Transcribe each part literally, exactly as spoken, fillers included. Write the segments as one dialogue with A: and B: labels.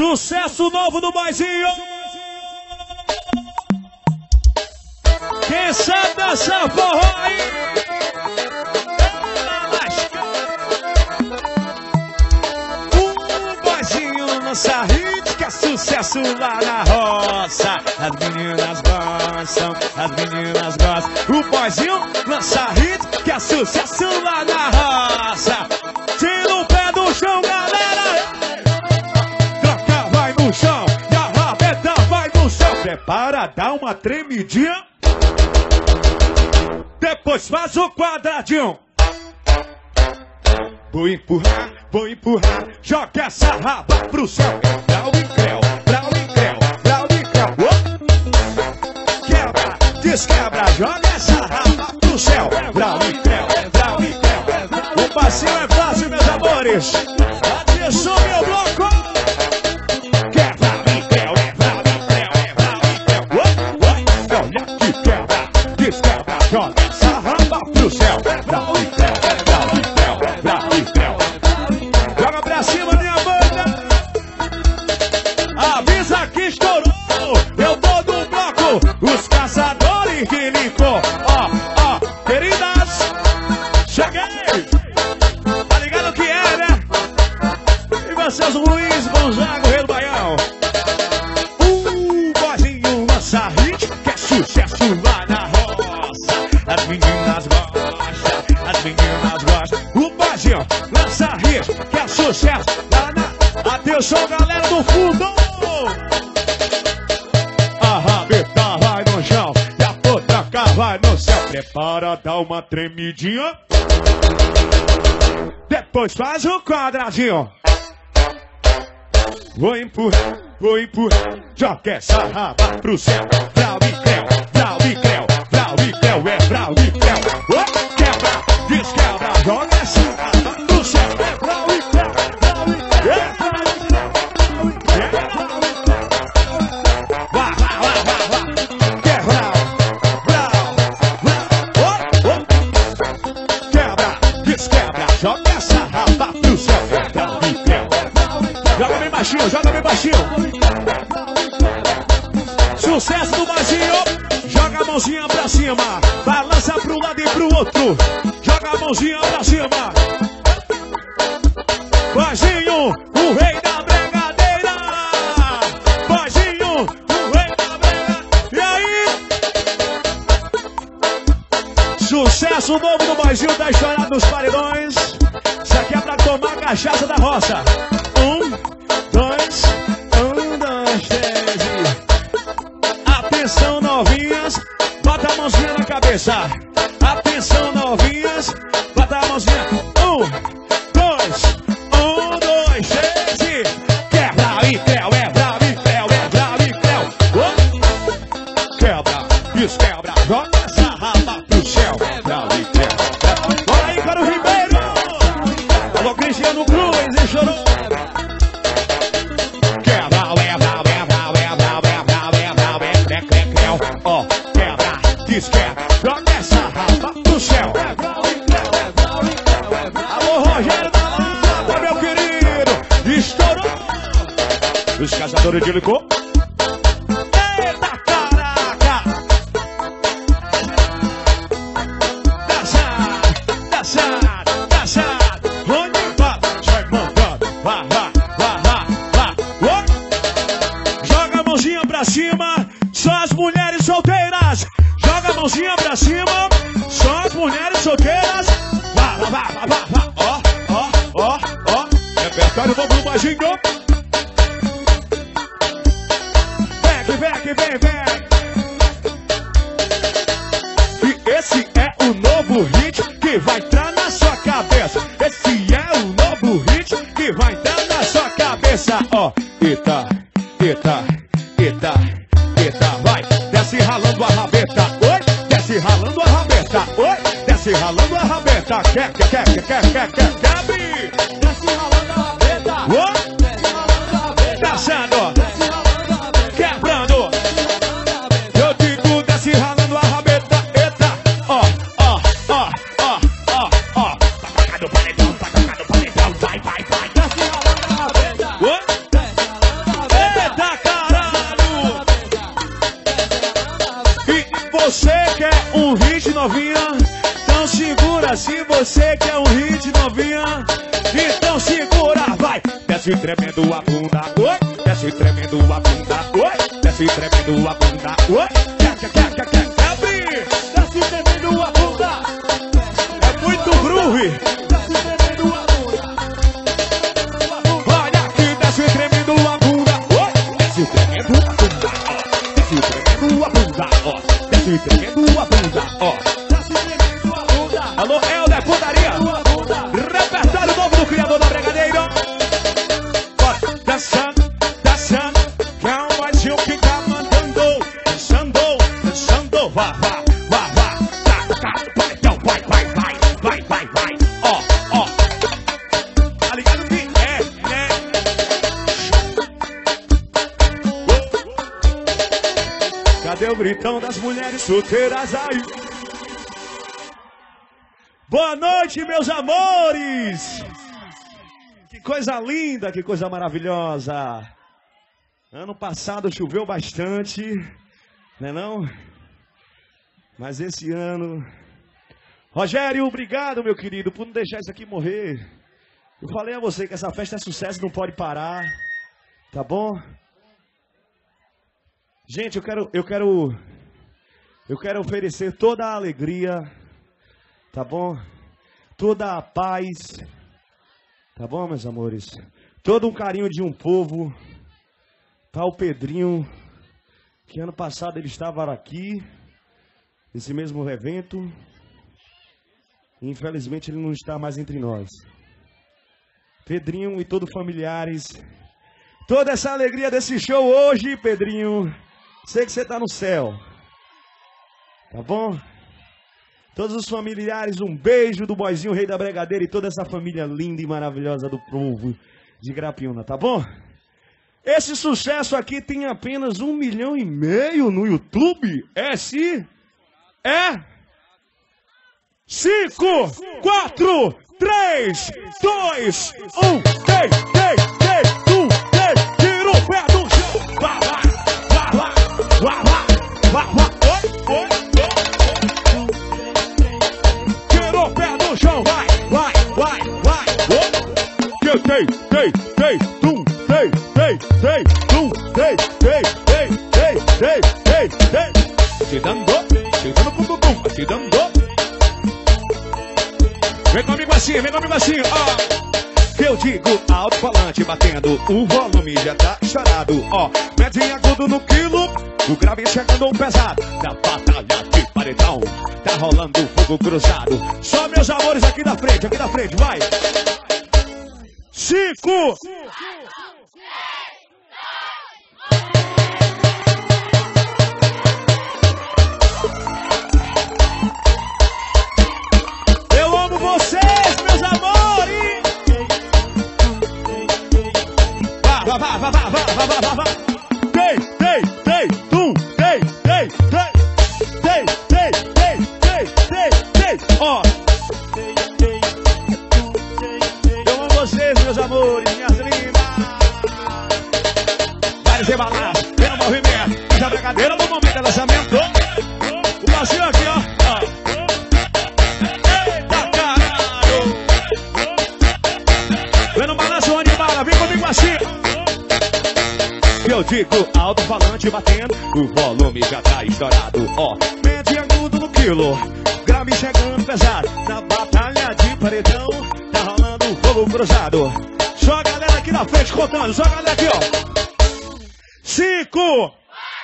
A: Sucesso novo do Boizinho. Quem sabe dançar forró aí? O Boizinho lança hit que é sucesso lá na roça. As meninas gostam, as meninas gostam. O Boizinho lança hit que é sucesso lá na roça. Tira o pé do chão, galera. Troca vai no chão e a rabeta vai no céu. Prepara, dá uma tremidinha. Depois faz o quadradinho. Vou empurrar, vou empurrar. Joga essa raba pro céu. Brau e creu, brau e creu, brau e creu. Oh! Quebra, desquebra. Joga essa raba pro céu. Brau e creu, brau e creu. O passinho é fácil, meus amores. Atenção, meu bloco. Quebra e creu, é brau e creu, é brau e creu. Oh! Oh! Olha que quebra, desquebra. Joga essa raba pro céu. Brau e creu, brau e creu, brau e creu. Joga pra cima, minha banda. Avisa que estourou. Eu tô no bloco. Os caçadores que limpou. Ó, ó, queridas. Cheguei. Tá ligado o que é, né? E vocês, Luiz Gonzaga, Rei do Baião. O Boizinho lança hit que é sucesso lá na roça. As meninas gostam, as meninas gostam. O Boizinho lança hit que é sucesso lá na... Atenção, galera do fundo. A rabeta vai no chão e a potraca vai no céu. Prepara, dá uma tremidinha. Depois faz o quadradinho. Vou empurrar, vou empurrar. Joga essa raba pro céu. Brau e creu, brau e creu, brau e creu, é brau e creu. Oh, quebra, desquebra. Joga essa raba pro céu. É brau e creu, brau e creu, é brau e creu, é brau e creu. Vá, vá, vá, vá, vá. Quebra, brau, brau. Oh, oh. Quebra, desquebra. Joga essa raba pro céu. É brau e creu. Joga bem baixinho, joga bem baixinho. Sucesso do Boizinho. Joga a mãozinha pra cima. Balança pro lado e pro outro. Joga a mãozinha pra cima. Boizinho, o rei da bregadeira. Boizinho, o rei da bregadeira. E aí? Sucesso novo do Boizinho, tá estourado nos paredões. Isso aqui é pra tomar cachaça da roça. Um, dois, um, dois, três e... Atenção, novinhas, bota a mãozinha na cabeça. Atenção, novinhas, bota a mãozinha. Um, dois, um, dois, três e... Quebra e creu, é brau e creu, é brau e creu. Oh! Quebra, desquebra, joga essa raba pro céu. É brau e creu. Bora aí, Caro Ribeiro. Alô, Cristiano Cruz, e chorou. Ó, quebra, desquebra, joga essa raba pro céu. É brau e creu, é brau e creu, é brau. Alô, Rogério da Lapa, meu querido. Estourou. Os caçadores de licor. Eita, caraca. Dançado, dançado, dançado. Onde vai, vai mandando. Vá, vá, vá, vá, vá. Oh. Joga a mãozinha pra cima. Só as mulheres solteiras. Joga a mãozinha pra cima. Só as mulheres solteiras. Vá, vá, vá, vá, vá, vá. Ó, ó, ó, ó. Repertório novo do Boizinho. Vem, vem, vem, vem. E esse é o novo hit que vai entrar na sua cabeça. Esse é o novo hit que vai entrar na sua cabeça. Ó, eita, eita, eita. Vai, desce ralando a rabeta, oi, desce ralando a rabeta, oi, desce ralando a rabeta, quer, quer, quer, quer, quer, quer, quer, quer, desce ralando a rabeta, oi, desce ralando a rabeta, descendo, desce ralando a rabeta, quebrando, eu digo desce ralando a rabeta, eita, ó, ó, ó, ó, ó, ó, taca no paredão, taca no paredão, vai, vai, vai, desce ralando a rabeta, oi, desce ralando a novinha. Então segura se você quer um hit, novinha. Então segura, vai. Desce tremendo a bunda, oi. Desce tremendo a bunda, oi. Desce tremendo a bunda, oi. Quer, quer, quer, quer, quer. Desce tremendo a bunda. É muito groove. Desce tremendo a bunda. Olha aqui, desce tremendo a bunda, oi. Desce tremendo a bunda, ó. Desce tremendo a bunda, ó. Desce tremendo a bunda, ó. Desce tremendo a bunda. Alô, Helder Putaria. Repertório novo do criador da Bregadeira. Bora, dançando, dançando. Calma, mas eu que tá mandando. Dançando, dançando. Vá, vá, vá, vá. Tá, tá, vai, então, vai, vai, vai. Vai, vai, vai. Ó, ó. Tá ligado que é, né? Cadê o gritão das mulheres solteiras aí? Boa noite, meus amores! Que coisa linda, que coisa maravilhosa! Ano passado choveu bastante, né não? Mas esse ano... Rogério, obrigado, meu querido, por não deixar isso aqui morrer. Eu falei a você que essa festa é sucesso, não pode parar, tá bom? Gente, eu quero, eu quero, eu quero oferecer toda a alegria, tá bom? Toda a paz, tá bom, meus amores? Todo um carinho de um povo para o Pedrinho, que ano passado ele estava aqui, nesse mesmo evento. Infelizmente ele não está mais entre nós. Pedrinho e todos os familiares, toda essa alegria desse show hoje, Pedrinho. Sei que você está no céu, tá bom? Todos os familiares, um beijo do Boizinho, rei da Bregadeira, e toda essa família linda e maravilhosa do povo de Grapiúna, tá bom? Esse sucesso aqui tem apenas um milhão e meio no YouTube. É sim? É? Cinco, quatro, três, dois, um, três, três, três, um, três, tira o pé do chão. Vá, vá, vá, vá, vá, vá, vá, vá. Oi, oi, oi. Tira o pé do chão, vai, vai, vai, vai. Oi. Três, três, três, um, três, três, três, um, três, três, três, três, três, três, três. Se dando, se dando pum, pum, pum, se dando. Vem comigo assim, vem comigo assim, ó. Eu digo alto-falante batendo, o volume já tá estourado, ó. Médio agudo no quilo, o grave chegando pesado. Na batalha de paredão, tá rolando fogo cruzado. Só meus amores aqui da frente, aqui da frente, vai. Cinco. Vocês, meus amores! Vá, vá, vá, vá, vá, vá, vá, vá, vá. Três, três, três, um, três, três, três, três, três, três, três, três, três, ó. Eu amo vocês, meus amores, minhas lindas. Vários embalados, pelo movimento, já brincadeira no momento de lançamento. O passinho aqui, ó. Vem comigo assim. Eu digo alto-falante batendo, o volume já tá estourado, ó. Médio agudo no quilo, grave chegando pesado. Na batalha de paredão, tá rolando fogo cruzado. Só a galera aqui na frente contando, só a galera aqui, ó. Cinco.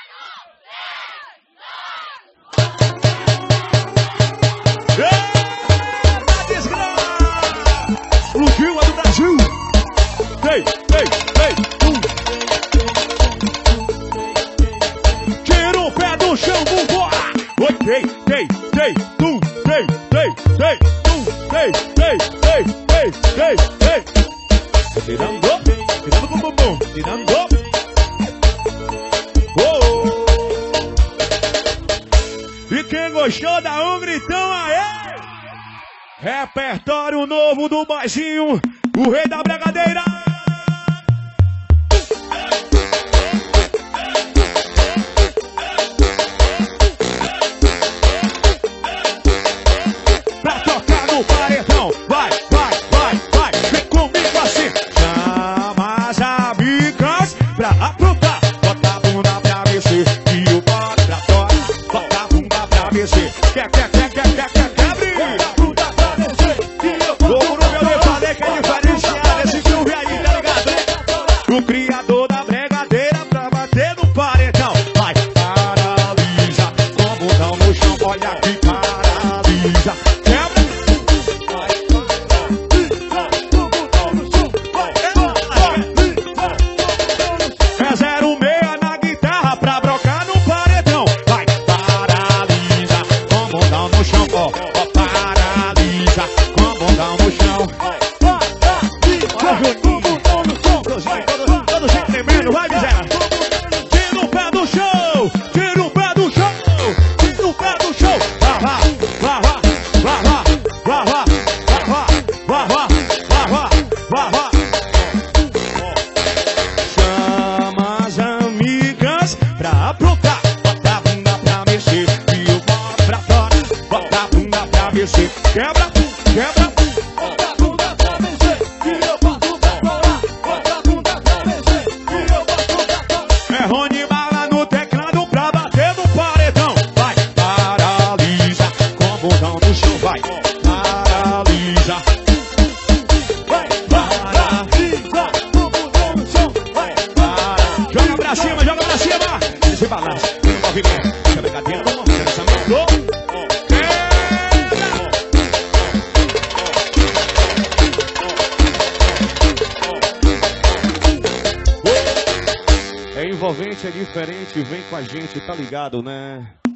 A: Eita desgraça! Explodiu a do Brasil. Ei, ei, ei, um. Tira o pé do chão, vambora! Oi, ei, ei, ei, um, ei, ei, ei, um, ei, ei, ei, ei, ei, ei. Tirando, tirando com bumbum, tirando. Oh! E quem gostou da um gritão aí? Repertório novo do Boizinho, o rei da Bregadeira. no paredão. Vai, vai, vai, vai, vem comigo assim. Chama as amigas pra aprontar. Bota a bunda pra mexer e o bota pra fora. Bota a bunda pra mexer. Quer, quer, quer, quer, quer, quer, quer abrir. Bota a bunda pra mexer e o bota pra mexer. Eu falei que é diferenciado esse filme aí, tá ligado? O criador da bregadeira pra bater no paredão. Vai, paralisa, com o botão no chão, olha aqui, paralisa. Quebra. É zero meia na guitarra pra brocar no paredão. Vai, paralisa, com o botão no chão, ó, ó, paralisa, com o botão no chão. Todo jeito tremendo, vai, miséria. Tira o pé do chão, tira o pé do chão, tira o pé do chão. Vá, vá, vá, vá, vá, vá, vá, vá, vá, vá, vá, vá, vá. Chama as amigas pra aprontar. Bota a bunda pra mexer e o bota pra fora. Bota a bunda pra mexer. Quebra, quebra. Bota a bunda pra mexer e eu boto pra fora. Bota a bunda pra mexer e eu boto pra fora. É Rony Bala no teclado pra bater no paredão. Vai, paralisa, com o botão no chão. Vai, paralisa. Vai, paralisa, com o botão no chão. Vai, para. Joga pra cima, joga pra cima. Esse balanço, no movimento. Essa brincadeira, vamos mostrar essa mão. É envolvente, é diferente, vem com a gente, tá ligado, né?